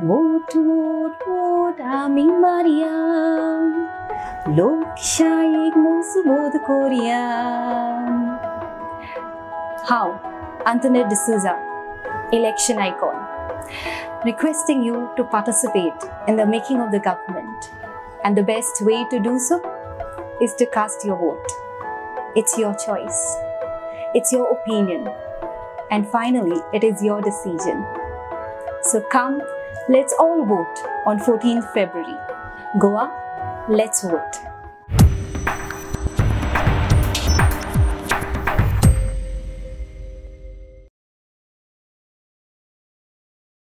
Vote, vote, vote, Ami Maria. Lokshayik Musubod Korea. How? Antonet D'souza, election icon, requesting you to participate in the making of the government. And the best way to do so is to cast your vote. It's your choice. It's your opinion. And finally, it is your decision. So come, let's all vote on 14th February. Goa, let's vote.